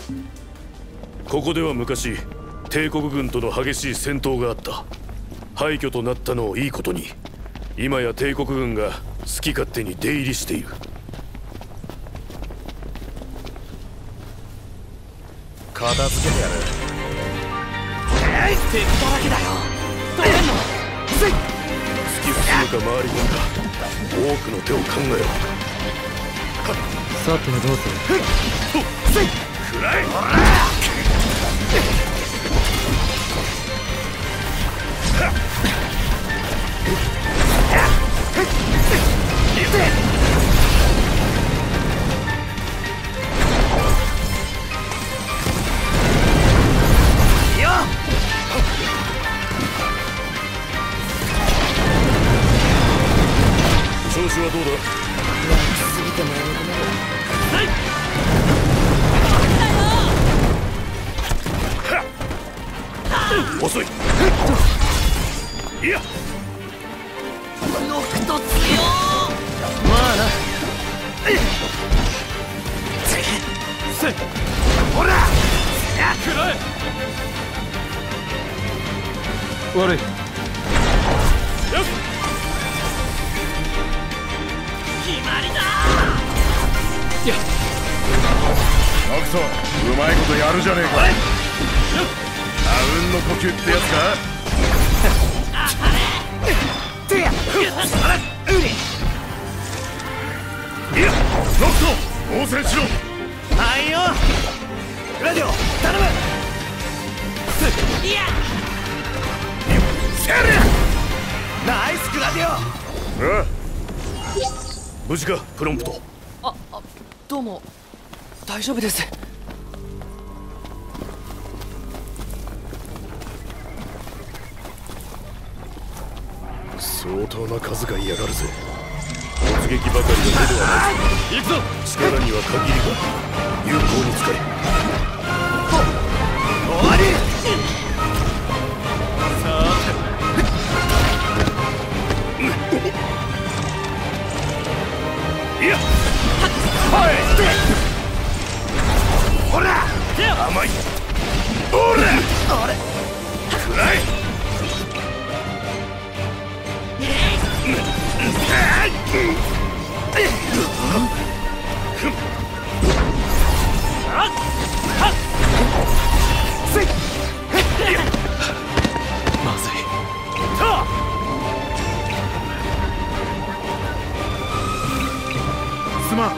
ここでは昔帝国軍との激しい戦闘があった。廃墟となったのをいいことに、今や帝国軍が好き勝手に出入りしている。 片付けてやる。 敵だらけだよ。どうやんの？ 突き進むか回り込むか、多くの手を考えろ。 さてどうする？ くらえ！調子はどうだ？ すぎてもやめても遅い。いや、 ノクト強まあな。 ほらくらえ。悪い。 よし、 決まりだ。 いや、 ノクト、うまいことやるじゃねえか。あうんの呼吸ってやつか。 てやいや、ノクト、応戦しろ。 はいよ。ラジオ頼む。いやナイスクラディオ。 ああ、無事かプロンプト？ どうも大丈夫です。 相当な数が嫌がるぜ。突撃ばかりの手ではない。行くぞ。力には限りが、有効に使え。 終わり。 いや、 ほら甘い。ほら、 あれくらえ。 まずい。 すまん。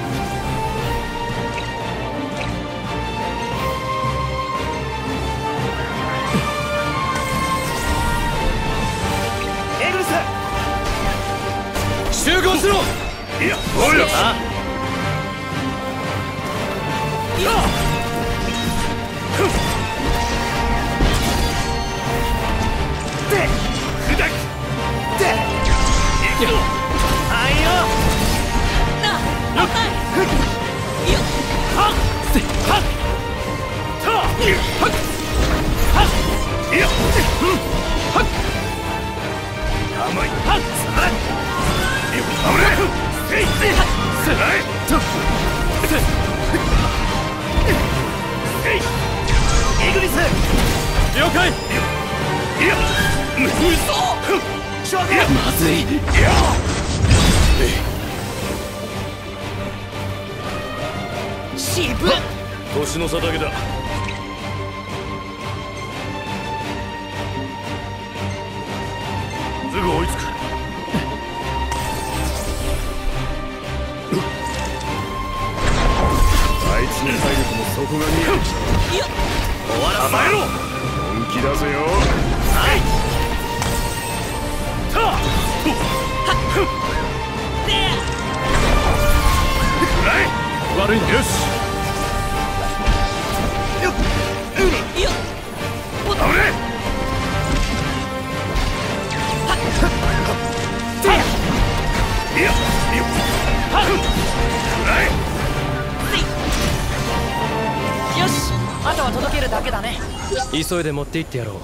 エグルス集合しろ。 いや、おいよ。 イグリス了解。 いや、 嘘。 まずい。 渋っ。 年の差だけだ。すぐ追いつく。 あいつの体力も底が見えてきた。 いや終わらせろ。 本気だぜよ。 はい。 悪いな。 よし。 いや危ねえ。いや、 よし、あとは届けるだけだね。 急いで持って行ってやろう。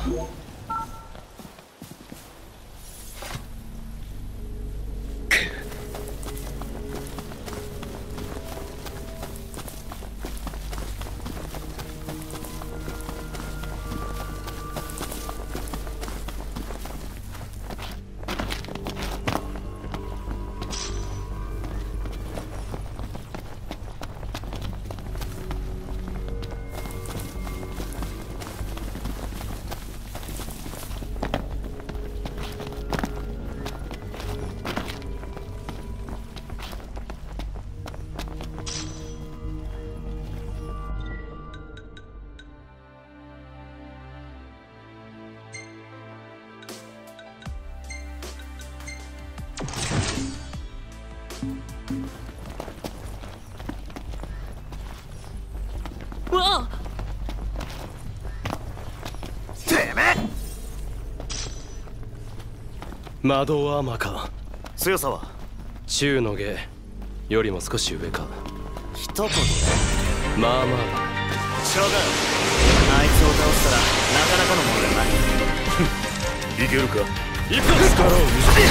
窓アーマーか。 強さは中の下よりも少し上か。 一言でまあまあ将軍、あいつを倒したらなかなかのものだな。 いけるか。 行くぞ。 力を見せて。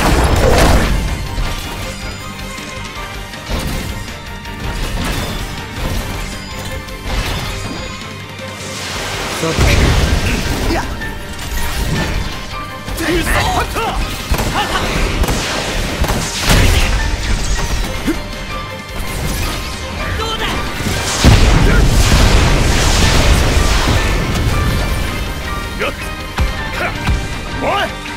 さおい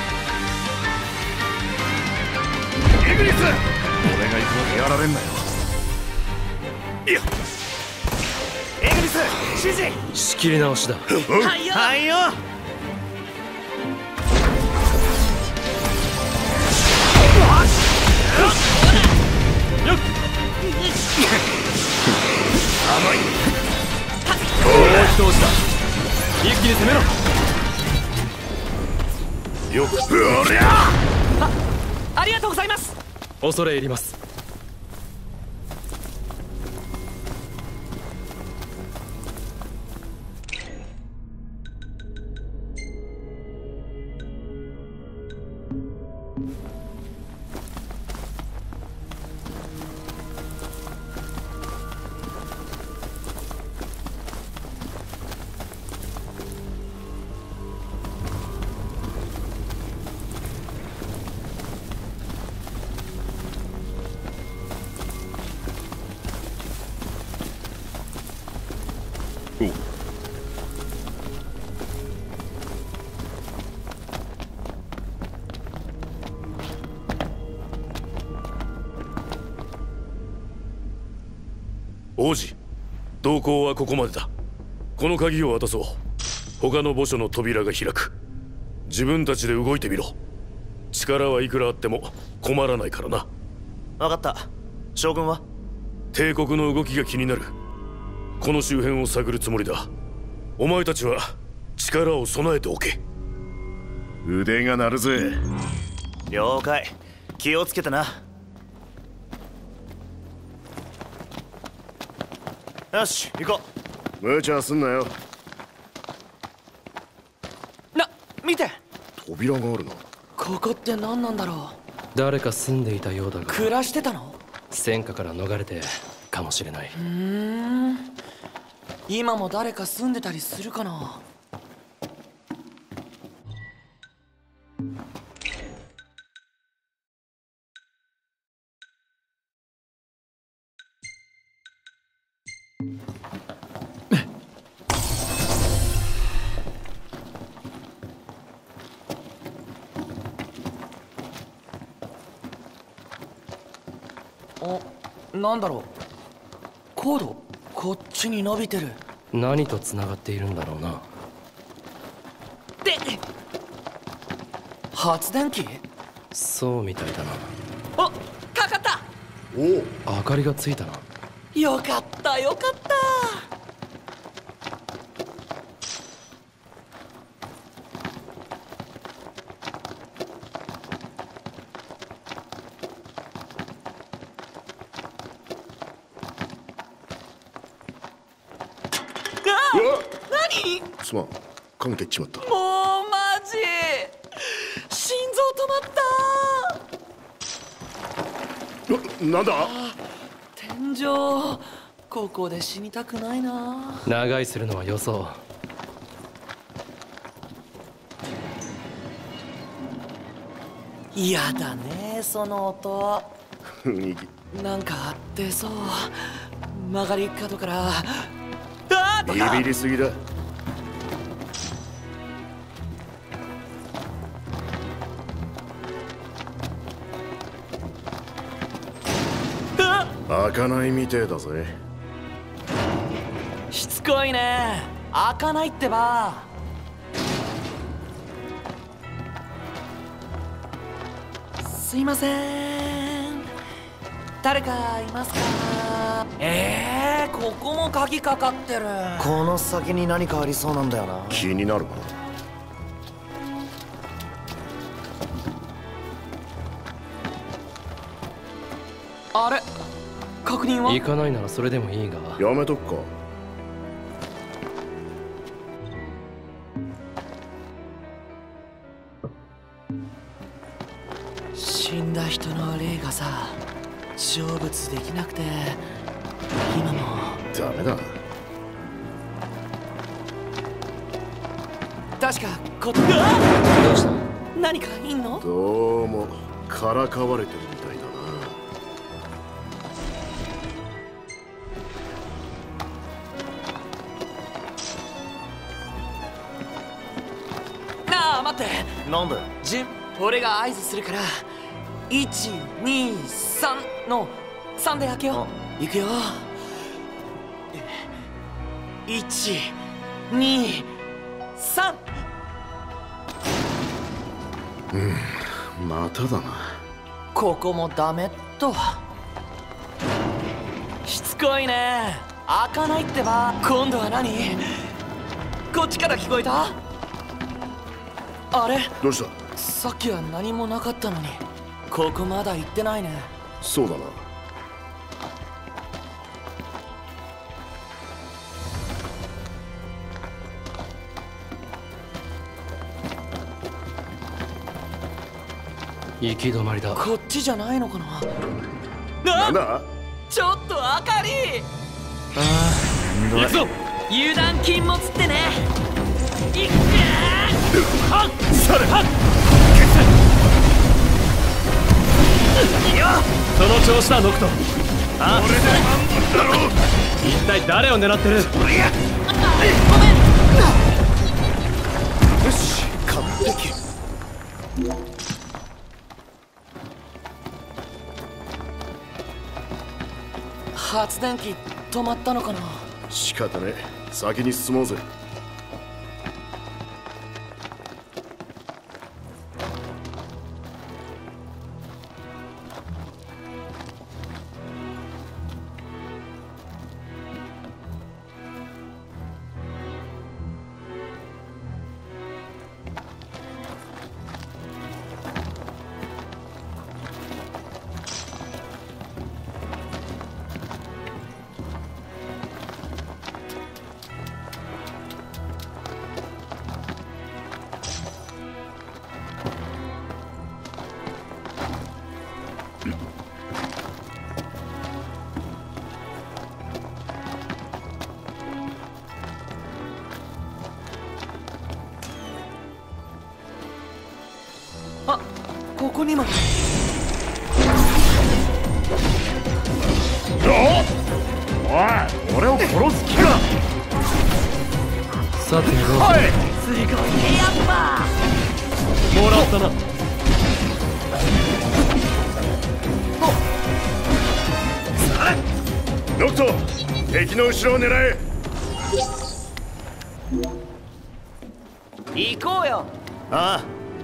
イグニス、俺が行くまでやられんなよ。 いや、 エグリス、指示。 仕切り直しだ。 はいよ、はいよ。 甘い。 もう一押しだ。一気に攻めろ。 よく。 おりゃありがとうございます。 恐れ入ります。 王子、同行はここまでだ。この鍵を渡そう。他の墓所の扉が開く。自分たちで動いてみろ。力はいくらあっても困らないからな。 分かった。将軍は帝国の動きが気になる。この周辺を探るつもりだ。お前たちは力を備えておけ。 腕が鳴るぜ。 了解。気をつけてな。よし、行こ無茶すんなよ。 う。見て、 扉があるな。 ここって何なんだろう。 誰か住んでいたようだが、 暮らしてたの？ 戦火から逃れてかもしれない。 今も誰か住んでたりするかな。なんだろう。コードこっちに伸びてる。 何と繋がっているんだろうな。 で、発電機？ そうみたいだな。 お、かかった。 おお、 明かりがついたな。 よかったよかった。何？ すまん、かけてっちまった。 もうマジ心臓止まった。 なんだ。 天井、ここで死にたくないな。 長居するのはよそう。 嫌だねその音。 雰囲気なんかあってそう。曲がり角からビビりすぎだ。開かないみてえだぜ。 しつこいね。開かないってば。すいません、誰かいますか？ここも鍵かかってる。 この先に何かありそうなんだよな。 気になるな。 あれ確認は？ 行かないならそれでもいいが。 やめとくか。 死んだ人の霊がさ、成仏できなくて今も。 ダメだ。 確かどうした？ 何かいんの？ どうもからかわれてるみたいだな。 なあ待って、 なんだよ。 俺が合図するから123の3で開けよう。いくよ。123。 まただな。 ここもダメっと。しつこいね。開かないってば。今度は何？こっちから聞こえた？あれ？ どうした？ さっきは何もなかったのに。ここまだ行ってないね。 そうだな。 行き止まりだ。 こっちじゃないのかな。 なんだ？ ちょっとあかり。 行くぞ。 油断禁物ってね。いっはっされはっその調子だノクト。あ、 これで満足だろう。 一体誰を狙ってる？ よし完璧。 発電機止まったのかな。 仕方ねえ。先に進もうぜ。 あ、ここにも。 おい、俺を殺す気か。 さてどうする？ すごいねやっぱ。 もらったな。 ノクト、敵の後ろを狙え。 行こうよ。 ああ。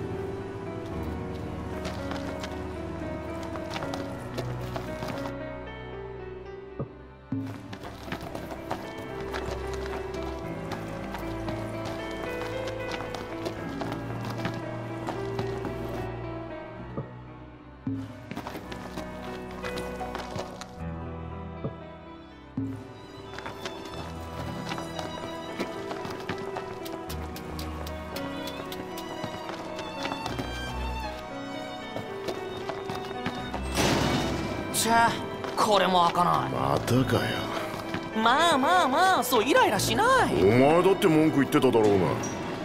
これも開かない。 またかよ。 まあまあまあ、そうイライラしない。 お前だって文句言ってただろうが。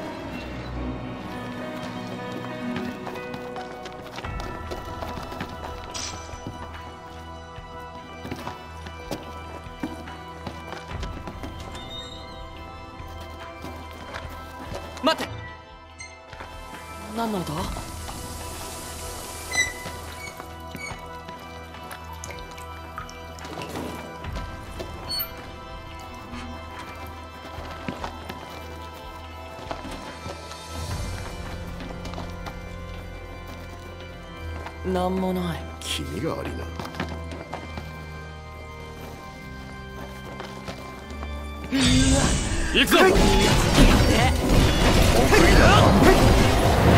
待って。何の音？なんもない。 気味が悪いな。 行くぞ。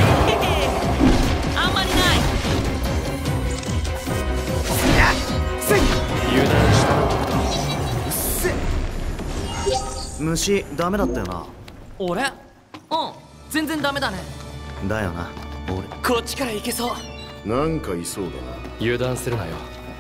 あんまりない。 虫ダメだったよな。 俺全然ダメだね。 だよな。俺こっちから行けそう。 なんかいそうだな。 油断するなよ。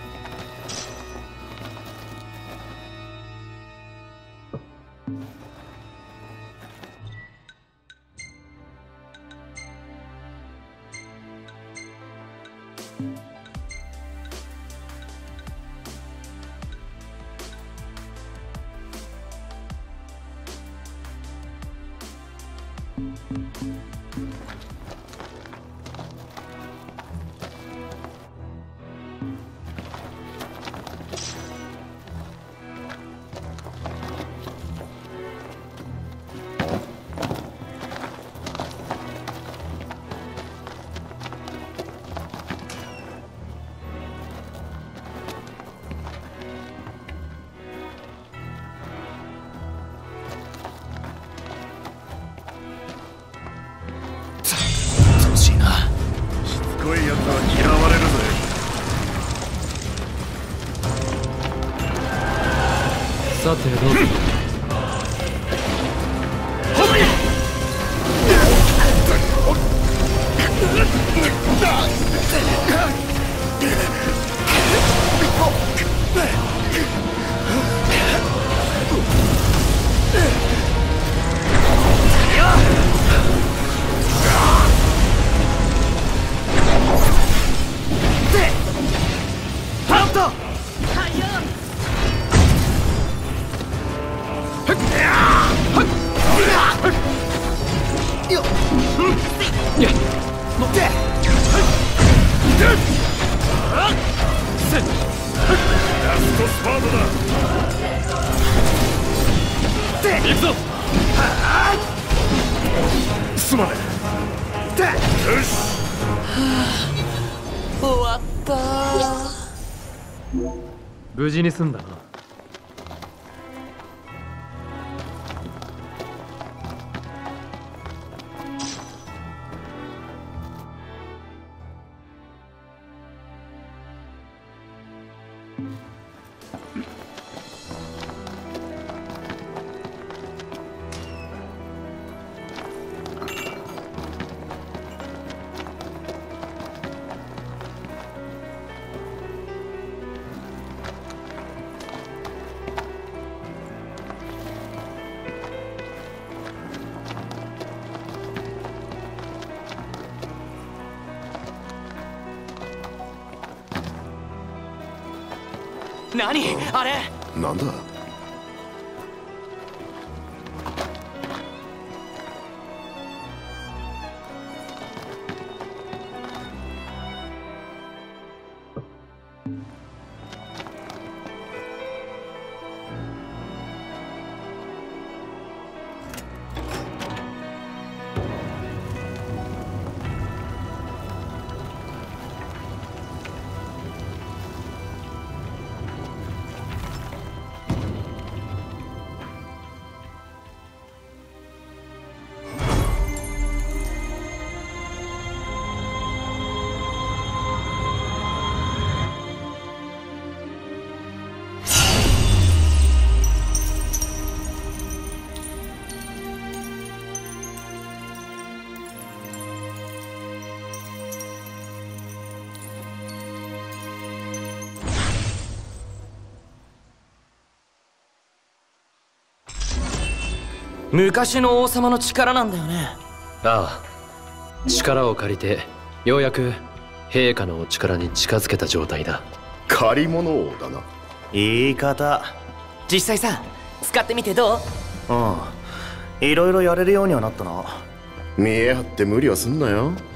すごいやつは嫌われるぜ。 さてどうぞ。 ラストスパートだ。 行くぞ。 すまねえ。よし。 終わった無事に済んだな。 何あれ。 なんだ。 昔の王様の力なんだよね。 ああ、力を借りてようやく陛下のお力に近づけた状態だ。 借り物王だな。 言い方。 実際さ、使ってみてどう？ いろいろやれるようにはなったな。 見え張って無理はすんなよ。